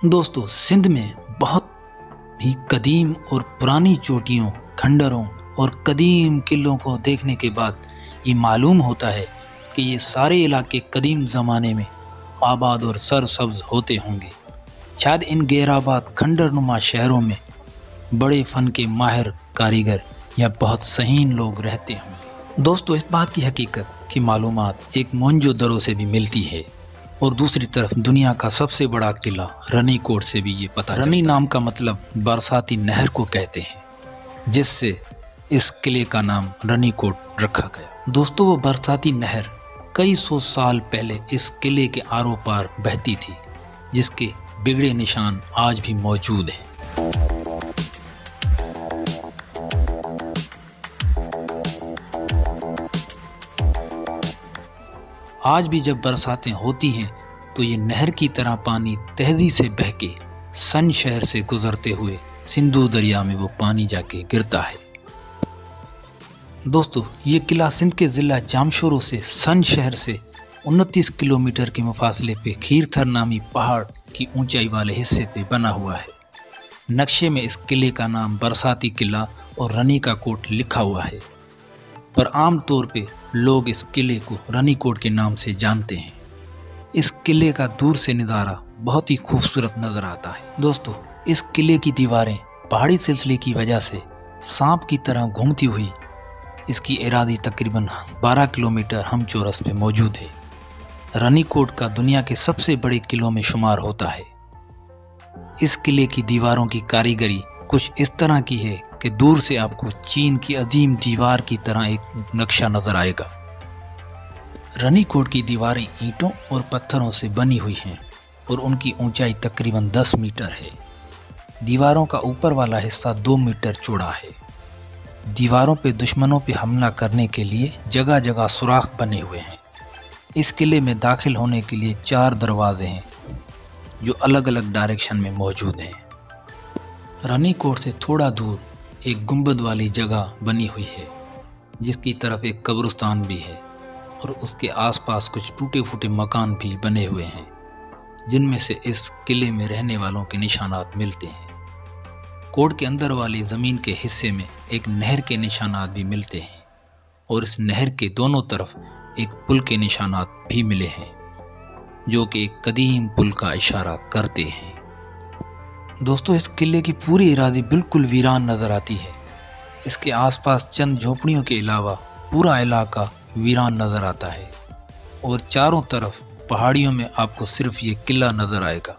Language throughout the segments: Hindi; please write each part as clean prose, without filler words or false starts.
दोस्तों, सिंध में बहुत ही कदीम और पुरानी चोटियों, खंडरों और कदीम किलों को देखने के बाद ये मालूम होता है कि ये सारे इलाके कदीम ज़माने में आबाद और सरसब्ज होते होंगे। शायद इन गैराबाद खंडरनुमा शहरों में बड़े फ़न के माहिर कारीगर या बहुत सहीन लोग रहते होंगे। दोस्तों, इस बात की हकीकत की मालूमात एक मोहनजोदड़ो से भी मिलती है और दूसरी तरफ दुनिया का सबसे बड़ा किला रनीकोट से भी ये पता। रनी नाम का मतलब बरसाती नहर को कहते हैं, जिससे इस किले का नाम रनीकोट रखा गया। दोस्तों, वो बरसाती नहर कई सौ साल पहले इस किले के आरों पार बहती थी, जिसके बिगड़े निशान आज भी मौजूद हैं। आज भी जब बरसातें होती हैं तो ये नहर की तरह पानी तेजी से बह के सन शहर से गुजरते हुए सिंधु दरिया में वो पानी जाके गिरता है। दोस्तों, ये किला सिंध के ज़िला जामशोरो से सन शहर से 29 किलोमीटर के मुफासले पे खीरथर नामी पहाड़ की ऊंचाई वाले हिस्से पे बना हुआ है। नक्शे में इस किले का नाम बरसाती किला और रनी का कोट लिखा हुआ है, पर आम तौर पे लोग इस किले को रनीकोट के नाम से जानते हैं। इस किले का दूर से नज़ारा बहुत ही खूबसूरत नज़र आता है। दोस्तों, इस किले की दीवारें पहाड़ी सिलसिले की वजह से सांप की तरह घूमती हुई इसकी एरादी तकरीबन 12 किलोमीटर हम चौरस पे मौजूद है। रनीकोट का दुनिया के सबसे बड़े किलों में शुमार होता है। इस किले की दीवारों की कारीगरी कुछ इस तरह की है कि दूर से आपको चीन की अजीम दीवार की तरह एक नक्शा नजर आएगा। रनीकोट की दीवारें ईंटों और पत्थरों से बनी हुई हैं और उनकी ऊंचाई तकरीबन 10 मीटर है। दीवारों का ऊपर वाला हिस्सा 2 मीटर चौड़ा है। दीवारों पे दुश्मनों पे हमला करने के लिए जगह जगह सुराख बने हुए हैं। इस किले में दाखिल होने के लिए 4 दरवाजे हैं जो अलग अलग डायरेक्शन में मौजूद हैं। रनीकोट से थोड़ा दूर एक गुंबद वाली जगह बनी हुई है, जिसकी तरफ एक कब्रिस्तान भी है और उसके आसपास कुछ टूटे फूटे मकान भी बने हुए हैं, जिनमें से इस किले में रहने वालों के निशानात मिलते हैं। कोट के अंदर वाली ज़मीन के हिस्से में एक नहर के निशानात भी मिलते हैं और इस नहर के दोनों तरफ एक पुल के निशानात भी मिले हैं, जो कि एक कदीम पुल का इशारा करते हैं। दोस्तों, इस किले की पूरी इरादी बिल्कुल वीरान नज़र आती है। इसके आसपास चंद झोपड़ियों के अलावा पूरा इलाका वीरान नज़र आता है और चारों तरफ पहाड़ियों में आपको सिर्फ ये किला नज़र आएगा।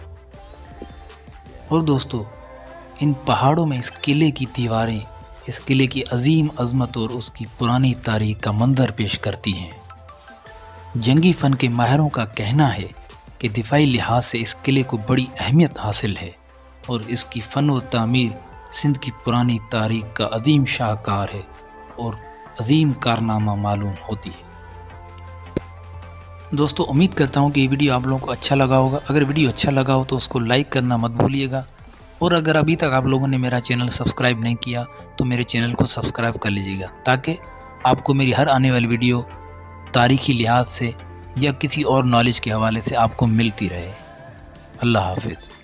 और दोस्तों, इन पहाड़ों में इस किले की दीवारें इस किले की अजीम अजमत और उसकी पुरानी तारीख का मंजर पेश करती हैं। जंगी फ़न के माहिरों का कहना है कि दिफाई लिहाज से इस किले को बड़ी अहमियत हासिल है और इसकी फ़न व तामीर सिंध की पुरानी तारीख का अजीम शाहकार है और अजीम कारनामा मालूम होती है। दोस्तों, उम्मीद करता हूँ कि ये वीडियो आप लोगों को अच्छा लगा होगा। अगर वीडियो अच्छा लगा हो तो उसको लाइक करना मत भूलिएगा और अगर अभी तक आप लोगों ने मेरा चैनल सब्सक्राइब नहीं किया तो मेरे चैनल को सब्सक्राइब कर लीजिएगा, ताकि आपको मेरी हर आने वाली वीडियो तारीखी लिहाज से या किसी और नॉलेज के हवाले से आपको मिलती रहे। अल्लाह हाफिज़।